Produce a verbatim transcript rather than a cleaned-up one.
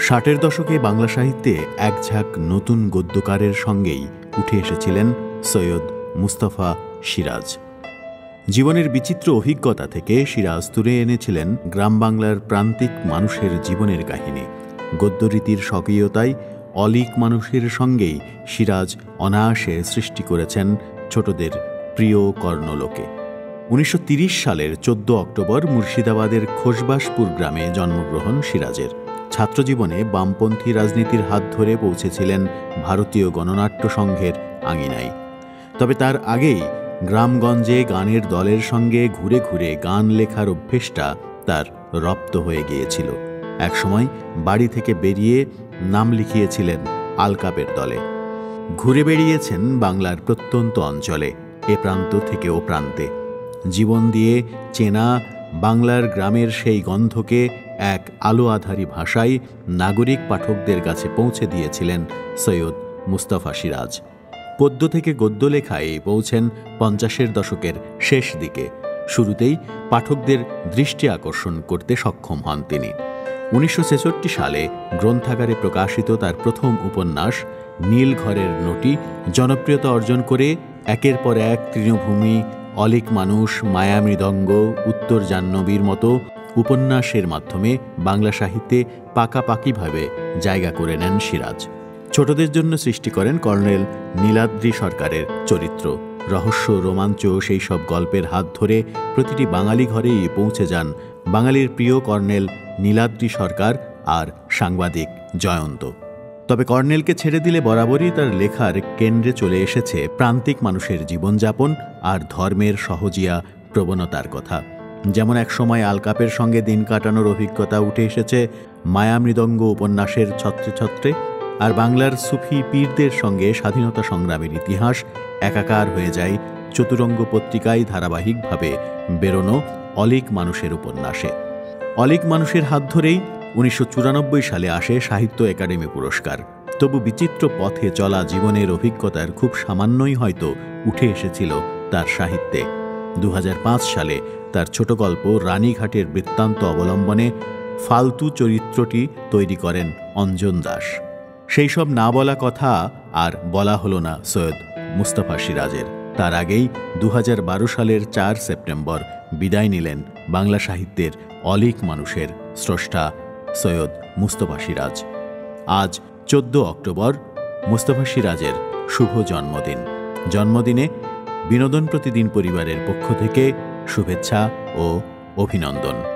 ষাটের দশকে বাংলা সাহিত্যে এক ঝাঁক নতুন গদ্যকারের সঙ্গেই উঠে এসেছিলেন সৈয়দ মুস্তাফা সিরাজ। জীবনের বিচিত্র অভিজ্ঞতা থেকে সিরাজ তুলে এনেছিলেন গ্রাম বাংলার প্রান্তিক মানুষের জীবনের কাহিনী। গদ্যরীতির স্বকীয়তায় অলীক মানুষের সঙ্গেই সিরাজ অনায়াসে সৃষ্টি করেছেন ছোটদের প্রিয় কর্ণলোকে। উনিশশো তিরিশ সালের চোদ্দ অক্টোবর মুর্শিদাবাদের খোসবাসপুর গ্রামে জন্মগ্রহণ সিরাজের। ছাত্রজীবনে বামপন্থী রাজনীতির হাত ধরে পৌঁছেছিলেন ভারতীয় গণনাট্য সংঘের আঙিনায়। তবে তার আগেই গ্রামগঞ্জে গানের দলের সঙ্গে ঘুরে ঘুরে গান লেখার অভ্যেসটা তার রপ্ত হয়ে গিয়েছিল। একসময় বাড়ি থেকে বেরিয়ে নাম লিখিয়েছিলেন আলকাপের দলে। ঘুরে বেড়িয়েছেন বাংলার প্রত্যন্ত অঞ্চলে, এ প্রান্ত থেকে ও প্রান্তে। জীবন দিয়ে চেনা বাংলার গ্রামের সেই গন্ধকে এক আলো আধারী ভাষায় নাগরিক পাঠকদের কাছে পৌঁছে দিয়েছিলেন সৈয়দ মুস্তাফা সিরাজ। পদ্য থেকে গদ্য লেখায় পৌঁছেন পঞ্চাশের দশকের শেষ দিকে। শুরুতেই পাঠকদের দৃষ্টি আকর্ষণ করতে সক্ষম হন তিনি। উনিশশো ছেষট্টি সালে গ্রন্থাগারে প্রকাশিত তার প্রথম উপন্যাস নীলঘরের নটি জনপ্রিয়তা অর্জন করে একের পর এক তৃণভূমি, অলীক মানুষ, মায়া মৃদঙ্গ, উত্তর জাহ্নবীর মতো উপন্যাসের মাধ্যমে বাংলা সাহিত্যে পাকাপাকিভাবে জায়গা করে নেন সিরাজ। ছোটদের জন্য সৃষ্টি করেন কর্নেল নীলাদ্রি সরকারের চরিত্র। রহস্য, রোমাঞ্চ সেই সব গল্পের হাত ধরে প্রতিটি বাঙালি ঘরেই পৌঁছে যান বাঙালির প্রিয় কর্নেল নীলাদ্রি সরকার আর সাংবাদিক জয়ন্ত। তবে কর্নেলকে ছেড়ে দিলে বরাবরই তার লেখার কেন্দ্রে চলে এসেছে প্রান্তিক মানুষের জীবনযাপন আর ধর্মের সহজিয়া প্রবণতার কথা। যেমন এক সময় আলকাপের সঙ্গে দিন কাটানোর অভিজ্ঞতা উঠে এসেছে মায়া মৃদঙ্গ উপন্যাসের ছত্রে ছত্রে, আর বাংলার সুফি পীরদের সঙ্গে স্বাধীনতা সংগ্রামের ইতিহাস একাকার হয়ে যায় চতুরঙ্গ পত্রিকায় ধারাবাহিকভাবে বেরোনো অলীক মানুষের উপন্যাসে। অলীক মানুষের হাত ধরেই উনিশশো চুরানব্বই সালে আসে সাহিত্য একাডেমি পুরস্কার। তবু বিচিত্র পথে চলা জীবনের অভিজ্ঞতার খুব সামান্যই হয়তো উঠে এসেছিল তার সাহিত্যে। দু হাজার পাঁচ সালে তার ছোট গল্প রানীঘাটের বৃত্তান্ত অবলম্বনে ফালতু চরিত্রটি তৈরি করেন অঞ্জন দাস। সেই সব না বলা কথা আর বলা হলো না সৈয়দ মুস্তাফা সিরাজের। তার আগেই দু হাজার বারো সালের চার সেপ্টেম্বর বিদায় নিলেন বাংলা সাহিত্যের অলীক মানুষের স্রষ্টা সৈয়দ মুস্তাফা সিরাজ। আজ চোদ্দ অক্টোবর মুস্তাফা সিরাজের শুভ জন্মদিন। জন্মদিনে বিনোদন প্রতিদিন পরিবারের পক্ষ থেকে শুভেচ্ছা ও অভিনন্দন।